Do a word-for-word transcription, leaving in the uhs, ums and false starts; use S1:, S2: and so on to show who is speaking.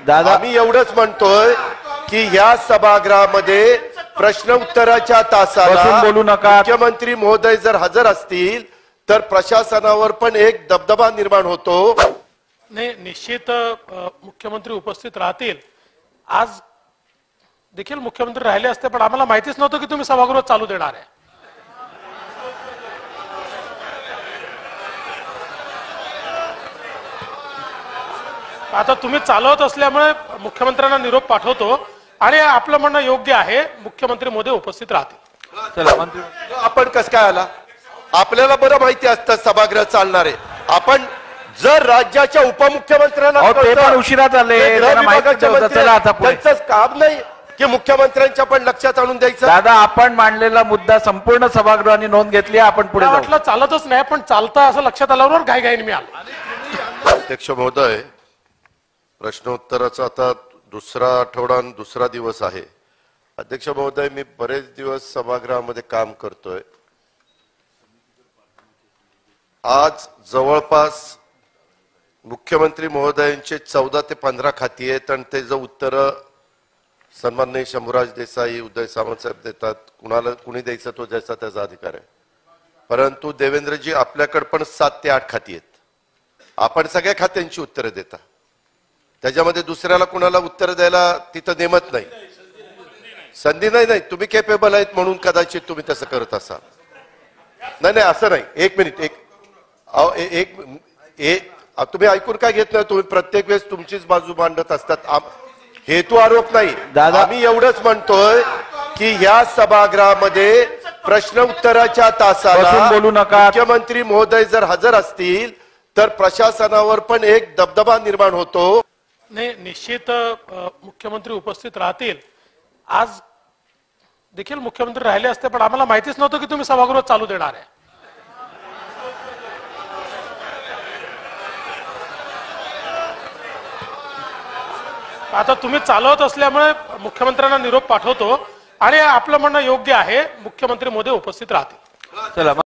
S1: दादा
S2: आम्ही एवढंच म्हणतोय की ह्या सभागृहामध्ये प्रश्न उत्तराच्या तासाला
S1: बसून बोलू नका.
S2: मुख्यमंत्री महोदय जर हजर असतील तर प्रशासनावर पण एक दबदबा निर्माण होतो.
S3: नाही, निश्चित अ, मुख्यमंत्री उपस्थित राहतील. आज देखील मुख्यमंत्री राहिले असते, पण आम्हाला माहितीच नव्हतं की तुम्ही सभागृह चालू देणार आहे. आता तुम्ही चालवत असल्यामुळे मुख्यमंत्र्यांना निरोप पाठवतो आणि आपलं म्हणणं योग्य आहे, मुख्यमंत्री महोदय उपस्थित राहतील.
S1: चला मंत्री
S2: आपण कसं काय आला? आपल्याला बरं माहिती असतं सभागृह चालणार आहे. आपण जर राज्याच्या उपमुख्यमंत्र्यांना
S1: अहो, ते
S2: कळतं,
S1: पण उशिराच आले,
S2: ते गृह
S1: त्यांना माहिती
S2: विभागाचे
S1: नव्हतं.
S2: मंत्री
S1: चला आता पुढे.
S2: त्यांचंच काम नाही की मुख्यमंत्र्यांच्या पण लक्षात आणून द्यायचं.
S1: दादा आपण मांडलेला मुद्दा संपूर्ण सभागृहाने नोंद घेतली. आपण पुढे
S3: मला
S1: जाऊ.
S3: वाटलं चालतच नाही, पण चालतं असं लक्षात आल्यावर घाईघाईने मी आलो.
S2: अध्यक्ष महोदय, प्रश्नोत्तराचा आता दुसरा आठवडा आणि दुसरा दिवस आहे. अध्यक्ष महोदय, मी बरेच दिवस सभागृहामध्ये काम करतोय. आज जवळपास मुख्यमंत्री महोदयांचे चौदा ते पंधरा खाती आहेत आणि ते जो उत्तर सन्माननीय शंभूराज देसाई, उदय सामंत साहेब देतात. कुणाला कुणी द्यायचं तो ज्याचा त्याचा अधिकार आहे. परंतु देवेंद्रजी आपल्याकडे पण सात ते आठ खाती आहेत. आपण सगळ्या खात्यांची उत्तरं देता. त्याच्यामध्ये दुसऱ्याला कुणाला उत्तर द्यायला तिथं नेमत नाही, संधी नाही. नाही तुम्ही केपेबल आहेत म्हणून कदाचित तुम्ही तसं करत असाल. नाही नाही असं नाही. एक मिनिट एक अहो, ए- एक एक तुम्ही ऐकून काय घेत नाही? तुम्ही प्रत्येक वेळेस तुमचीच बाजू मांडत असतात. आम- हेतू आरोप नाही
S1: दादा
S2: आम्ही एवढंच म्हणतोय की ह्या सभागृहामध्ये प्रश्न उत्तराच्या
S1: बसून
S2: तासाला
S1: बोलू नका.
S2: मुख्यमंत्री महोदय जर हजर असतील तर प्रशासनावर पण एक दबदबा निर्माण होतो.
S3: नाही, निश्चित अ, मुख्यमंत्री उपस्थित राहतील. आज देखील मुख्यमंत्री राहिले असते, पण आम्हाला माहितीच नव्हतं की तुम्ही सभागृह चालू देणार आहे. आता तुम्ही चालवत असल्यामुळे मुख्यमंत्र्यांना निरोप पाठवतो आणि आपलं म्हणणं योग्य आहे, मुख्यमंत्री महोदय उपस्थित राहतील.
S1: चला.